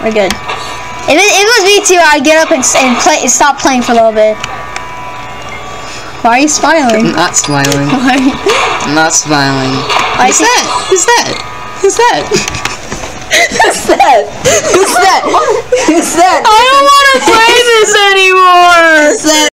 We're good. If it was me too, I'd get up and stop playing for a little bit. Why are you smiling? I'm not smiling. Why? I'm not smiling. Who's that? Who's that? Who's that? Who's that? Who's that? Who's that? I don't want to play this anymore. Who's that?